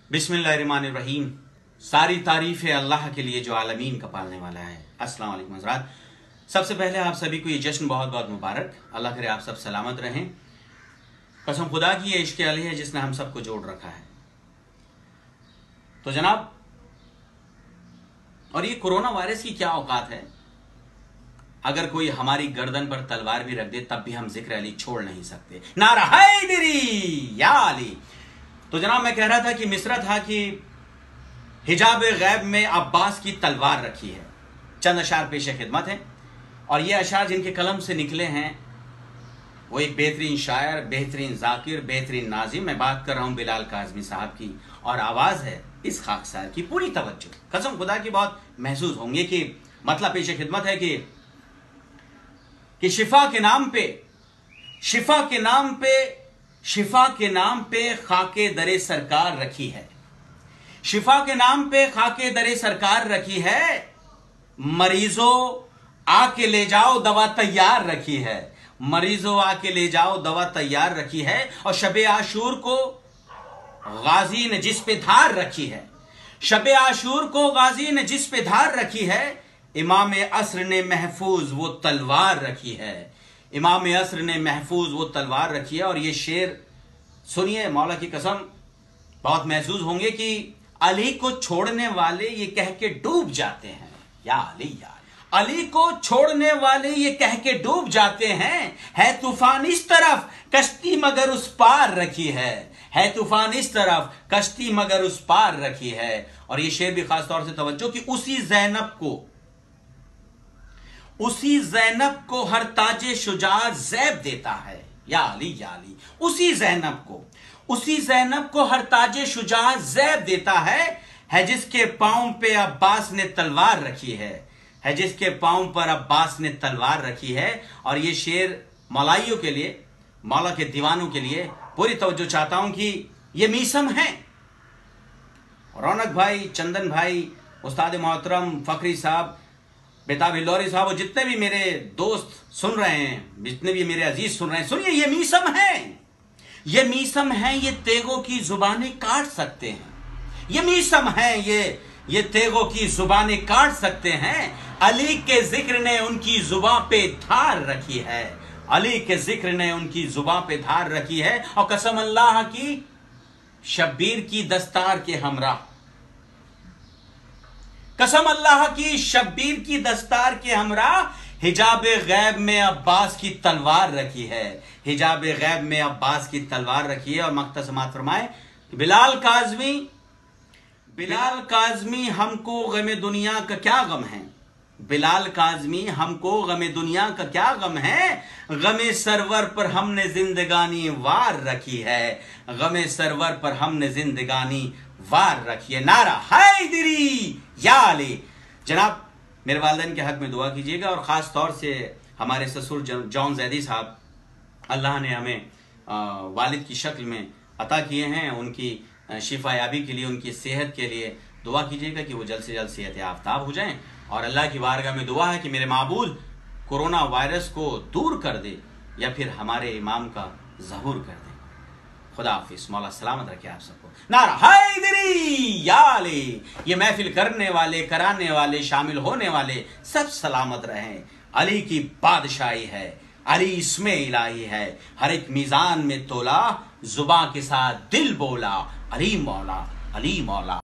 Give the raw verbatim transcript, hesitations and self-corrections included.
बिस्मिल्लाहिर्रहमानिर्रहीम। सारी तारीफ है अल्लाह के लिए जो आलमीन का पालने वाला है। अस्सलाम वालेकुम हज़रात। सबसे पहले आप सभी को ये जश्न बहुत बहुत मुबारक। अल्लाह करे आप सब सलामत रहें। कसम खुदा की ये इश्क़ अली है जिसने हम सबको जोड़ रखा है। तो जनाब, और ये कोरोना वायरस की क्या औकात है, अगर कोई हमारी गर्दन पर तलवार भी रख दे तब भी हम जिक्र अली छोड़ नहीं सकते। नारा हैदरी या अली। तो जनाब, मैं कह रहा था कि मिसरा था कि हिजाब गैब में अब्बास की तलवार रखी है। चंद अशार पेश खिदमत है, और ये अशार जिनके कलम से निकले हैं वो एक बेहतरीन शायर, बेहतरीन जाकिर, बेहतरीन नाजिम। मैं बात कर रहा हूं बिलाल काज़मी साहब की, और आवाज है इस खाकसार की। पूरी तवज्जो, कसम खुदा की बहुत महसूस होंगे कि मतलब पेश खिदमत है कि कि शिफा के नाम पे शिफा के नाम पे शिफा के नाम पे खाके दरे सरकार रखी है। शिफा के नाम पे खाके दरे सरकार रखी है। मरीजों आके ले जाओ दवा तैयार रखी है। मरीजों आके ले जाओ दवा तैयार रखी है। और शबे आशूर को गाजी ने जिस पे धार रखी है, शबे आशूर को गाजी ने जिस पे धार रखी है, इमाम असर ने महफूज वो तलवार रखी है। इमाम असर ने महफूज वो तलवार रखी है। और ये शेर सुनिए, मौला की कसम बहुत महसूस होंगे कि अली को छोड़ने वाले ये कह के डूब जाते हैं। या अली या अली को छोड़ने वाले ये कह के डूब जाते हैं। है तूफान इस तरफ कश्ती मगर उस पार रखी है। है तूफान इस तरफ कश्ती मगर उस पार रखी है। और ये शेर भी खास तौर से तवज्जो कि उसी ज़ैनब को उसी ज़ैनब को हर ताजे शुजाअत ज़ैब देता है। या अली या अली। उसी ज़ैनब को उसी ज़ैनब को हर ताजे शुजाअत ज़ैब देता है। है जिसके पांव पे अब्बास ने तलवार रखी है। है जिसके पांव पर अब्बास ने तलवार रखी है। और ये शेर मौलाइयों के लिए, मौला के दीवानों के लिए पूरी तवज्जो चाहता हूं कि ये मीसम है। रौनक भाई, चंदन भाई, उस्ताद मोहतरम फकरी साहब, बेताब हिल्लौरी साहब, और जितने भी मेरे दोस्त सुन रहे हैं, जितने भी मेरे अजीज सुन रहे हैं, सुनिए, ये मीसम है। ये मीसम है। ये तेगों की जुबानें काट सकते हैं। ये मीसम है। ये ये तेगों की जुबानें काट सकते हैं। अली के जिक्र ने उनकी जुबान पे धार रखी है। अली के जिक्र ने उनकी जुबान पे धार रखी है। और कसम अल्लाह की शब्बीर की दस्तार के हमरा कसम अल्लाह की शब्बीर की दस्तार के हमरा हिजाब गैब में अब्बास की तलवार रखी है। हिजाब गैब में अब्बास की तलवार रखी है। और मख्तसमात फरमाए, बिलाल काज़मी बिलाल काज़मी हमको गमे दुनिया का क्या गम है। बिलाल काज़मी हमको गमे दुनिया का क्या गम है। गमे सरवर पर हमने जिंदगानी वार रखी है। गमे सरवर पर हमने जिंदगानी वार रखी है। नारा हैदरी या अली। जनाब, मेरे वालिदैन के हक में दुआ कीजिएगा, और ख़ास तौर से हमारे ससुर जॉन जैदी साहब, अल्लाह ने हमें वालिद की शक्ल में अता किए हैं। उनकी शिफा याबी के लिए, उनकी सेहत के लिए दुआ कीजिएगा कि वो जल्द से जल्द सेहत याफ्ताब हो जाएं। और अल्लाह की बारगाह में दुआ है कि मेरे माबूद कोरोना वायरस को दूर कर दे, या फिर हमारे इमाम का ज़हूर कर दे। खुदा हाफिज़। मौला सलामत रखे आप सबको। नारा हैदरी या अली। ये महफिल करने वाले, कराने वाले, शामिल होने वाले सब सलामत रहें। अली की बादशाही है। अली इसमें इलाही है। हर एक मीज़ान में तोला, जुबां के साथ दिल बोला। अली मौला, अली मौला।